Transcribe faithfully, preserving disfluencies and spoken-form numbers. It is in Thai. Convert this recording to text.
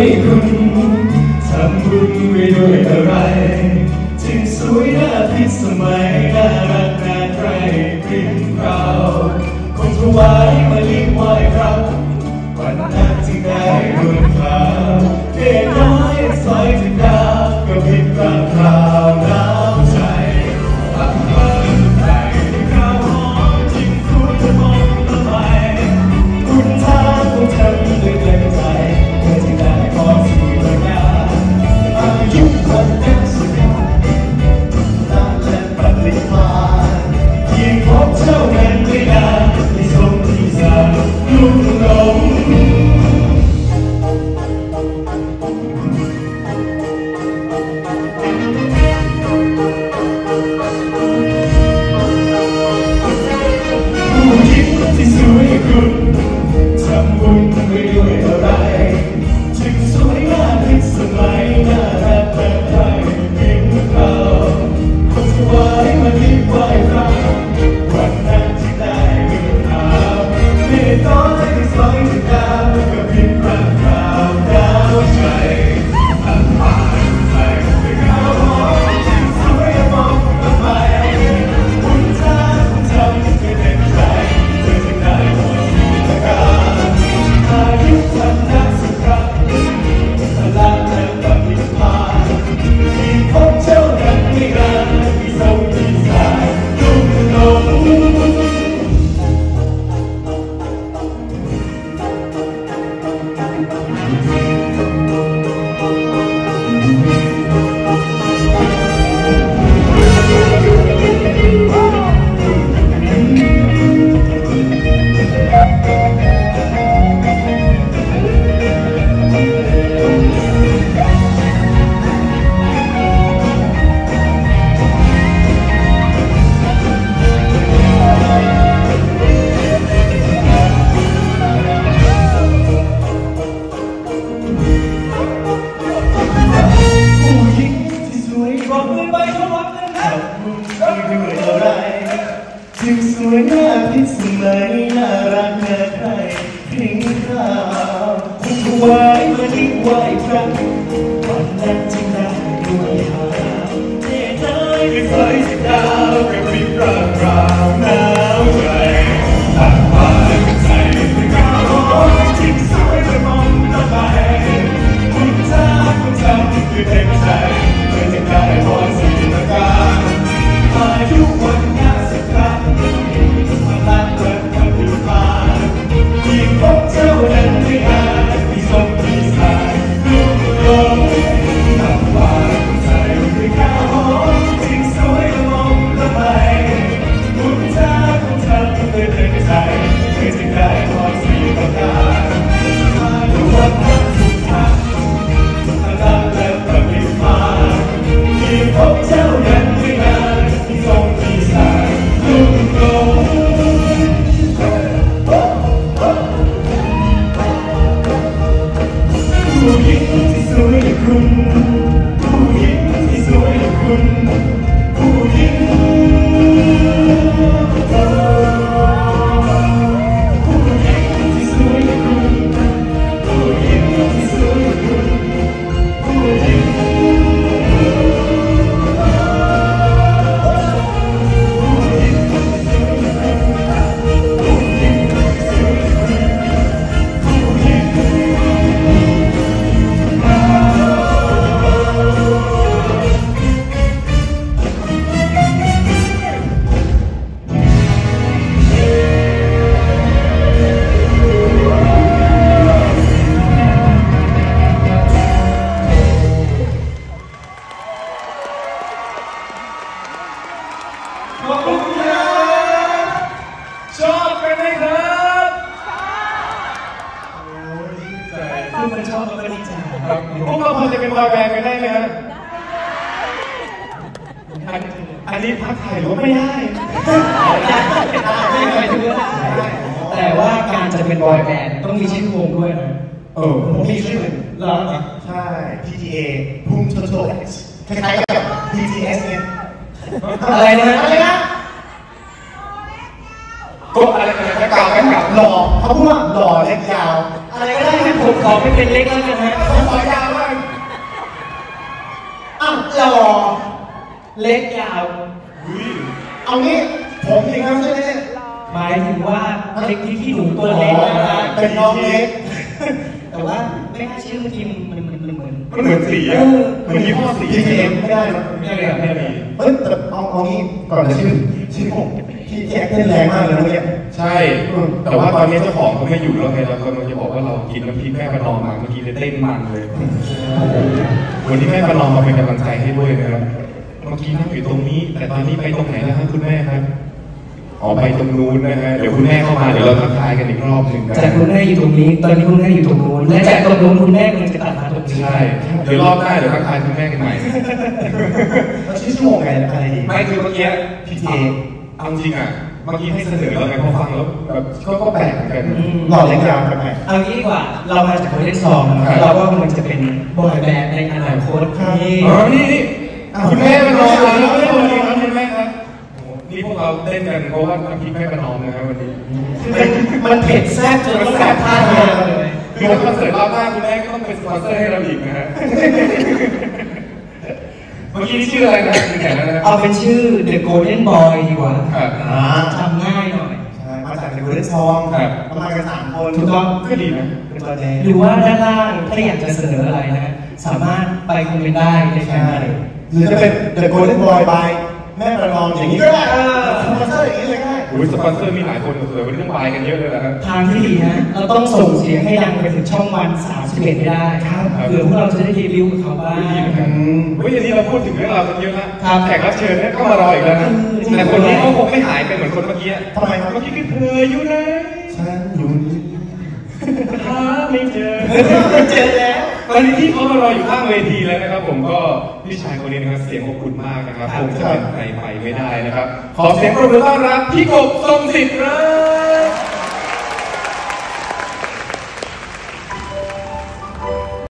วยคุณทำบุญไปด้วยอะไรจึงสวยน่าพิสมัยน่ารักน่าใครพริ้งเราคงถวายมาลิไหว้พระวันนั้นจึงได้ร่วมคราวเด็กน้อยสอยถึงดาวก็พิบรักคราวน้ำใจพักวันใจข้าวหอมจิ้มคุดมองละไมคุณท่าต้องทำด้วยเต็มใจเพื่อที่ได้พอสู่ระยะอายุวันนั้นสุดยอดตาและปฏิมายิ่งพบเท่านั้นไม่นานที่ทรงที่สาลุ่มหลงที่สวยคุณทำบุญไปด้วยอะไรจึงสวยน่าพิสมัยน่ารักน่าใครเพียงเราคงถวายมาที่ไหว้พระวันนั้นที่ได้เงินหาเมตตาที่สอยถึงดาวกับพิมพ์รักคราวดาวใจอันผ่านใจเป็นข้าวหอมจึงสวยมองละไมคุณท่าคุณทำให้เต็มใจอายุวันนักสุขะพลังและปฏิภาณที่พบเจ้านั้นไม่นานที่ทรงที่สายลุ่มหลงจึงสวยน่าพิสมัยน่ารักน่าใครพริ้งเราคงถวายมาที่ไหว้พระวันนั้นจึงได้ด้วยหาเด็กน้อยไม่สอยสิดาวกับพิมพ์รักคราวหนาวใจตัดผ้าใจเป็นข้าวหอมจึงสวยจะมองละไมคุณท่าคุณทำด้วยเต็มใจเพื่อจะได้พรสีตะการอายุวันนักสุขะพลังและปฏิภาณยิ่งพบเจ้านั้นไม่นานที่ทรงที่สายลุ่มหลงทำว่าใจด้วยข้าวหอมจึงสวยละมองละไมคุณท่าคุณทำด้วยเต็มใจเพื่อจะได้พรสีประการอายุวันนักสุขะพลังและปฏิภาณยิ่งพบเจ้านั้นไม่นานที่ทรงที่สายลุ่มหลงผู้หญิงที่สวยคุณผู้หญิงที่สวยคุณผู้หญิงผู้หญิงที่สวยคุณผู้หญิงที่สวยคุณผู้หญิงขอบคุณครับชอบกันไหมครับโอ้ยดีใจคือมันชอบแล้วก็ดีใจครับพวกเราพอจะเป็นบอยแบนด์กันได้ไหมครับอันอันนี้พักถ่ายหรือว่าไม่ได้ไม่ได้ไม่ได้แต่ว่าการจะเป็นบอยแบนด์ต้องมีชื่อวงด้วยนะเออผมมีชื่อเหรอใช่ พี ที เอ พุ่งโชโชคล้ายๆกับ พี ที เอส เนี่ยอะไรนะอะไรนะก็อะไรกันเก่ากันเก่าหล่อเขาพูดว่าหล่อเล็กยาวอะไรก็ได้นะผมขอไปเป็นเล็กแล้วกันฮะผมขอยาวบ้างอ้าวหล่อเล็กยาวเอางี้ผมจริงครับใช่ไหมหมายถึงว่าเล็กที่ที่หนูตัวเล็กนะเป็นน้องเล็กแต่ว่าไม่น่าเชื่อเมื่อกี้มันมันมันเหมือนมันเหมือนสีอะเหมือนยี่ห้อสีเอ็มไม่ได้หรอไม่ได้ไม่ได้เฮ้ยแต่เอาเอางี้ก่อนจะชื่อชื่อผมที่แอคเล่นแรงมากเลยนะเนี่ยใช่แต่ว่าตอนนี้เจ้าของเขาไม่อยู่แล้วไงเรากำลังจะบอกว่าเรากินน้ำพริกแม่ประนอมมาเมื่อกี้เลยเต้นมันเลยวันนี้แม่ประนอมมาเป็นกำลังใจให้ด้วยนะครับเมื่อกี้นั่งอยู่ตรงนี้แต่ตอนนี้ไปตรงไหนแล้วครับคุณแม่ครับอ๋อไปตรงนู้นนะฮะเดี๋ยวคุณแม่เข้ามาเดี๋ยวเราทักทายกันอีกรอบหนึ่งจากคุณแม่อยู่ตรงนี้ตอนนี้คุณแม่อยู่ตรงนู้นและจากตรงนู้นคุณแม่กำลังจะตัดมาตรงนี้ใช่เดี๋ยวรอบหน้าเดี๋ยวทักทายคุณแม่กันใหม่ชื่อชั่วโมงไงอะไรดีไม่คือเมื่อกี้พี่เจเอาจริงอ่ะเมื่อกี้ให้เสนอแล้วไงพอฟังแล้วแบบก็แปลกเหมือนกันหล่อเล็กยาวกันไหมเอางี้ดีกว่าเรามาจากคนเล่นซองเราก็มันจะเป็นบอยแบนด์ในอนาคตนี่อ๋อนี่นี่คุณแม่เป็นรองแล้วคุณแม่ครับนี่พวกเราเต้นกันเพราะว่าน้ำพริกแม่ประนอมนะครับวันนี้มันเผ็ดแซ่บจนต้องแบบท่าเดียวเลยคือถ้าคอนเสิร์ตรอบหน้าคุณแม่ก็ต้องเป็นสปอนเซอร์ให้เราอีกนะฮะเมื่อกี้ชื่ออะไรนะคุณแขกนะเอาเป็นชื่อ The Golden Boy ดีกว่าจำง่ายหน่อยใช่มาจาก The Golden Song ประมาณกันสามคนถูกต้องก็ดีนะหรือว่าด้านล่างถ้าอยากจะเสนออะไรนะสามารถไปคอมเมนต์ได้ในแชทหรือจะเป็น The Golden Boy by แม่ประนอมอย่างนี้ก็ได้สปอนเซอร์อย่างนี้เลยก็ได้โอ้ยสปอนเซอร์มีหลายคนเลยวันนี้ต้องบายกันเยอะเลยนะทางที่ดีนะเราต้องส่งเสียงให้ดังไปถึงช่องวันสามสิบเอ็ดไม่ได้เผื่อพวกเราจะได้รีวิวกับเขาบ้างเฮ้ยอันนี้เราพูดถึงเรื่องราวกันเยอะนะแขกรับเชิญเนี่ยก็มารออีกแล้วนะแต่คนนี้เขาคงไม่หายไปเหมือนคนเมื่อกี้ทำไมครับเมื่อกี้คือเธออยู่ไหนฉันอยู่นี่หาไม่เจอไม่เจอแล้วตอนนี้ที่เขามารออยู่ข้างเวทีแล้วนะครับผมก็พี่ชายคนนี้นะครับเสียงอบอุ่นมากนะครับคงจะเป็นใครไปไม่ได้นะครับขอเสียงปรบมือต้อนรับพี่กบทรงสิทธิ์ครับ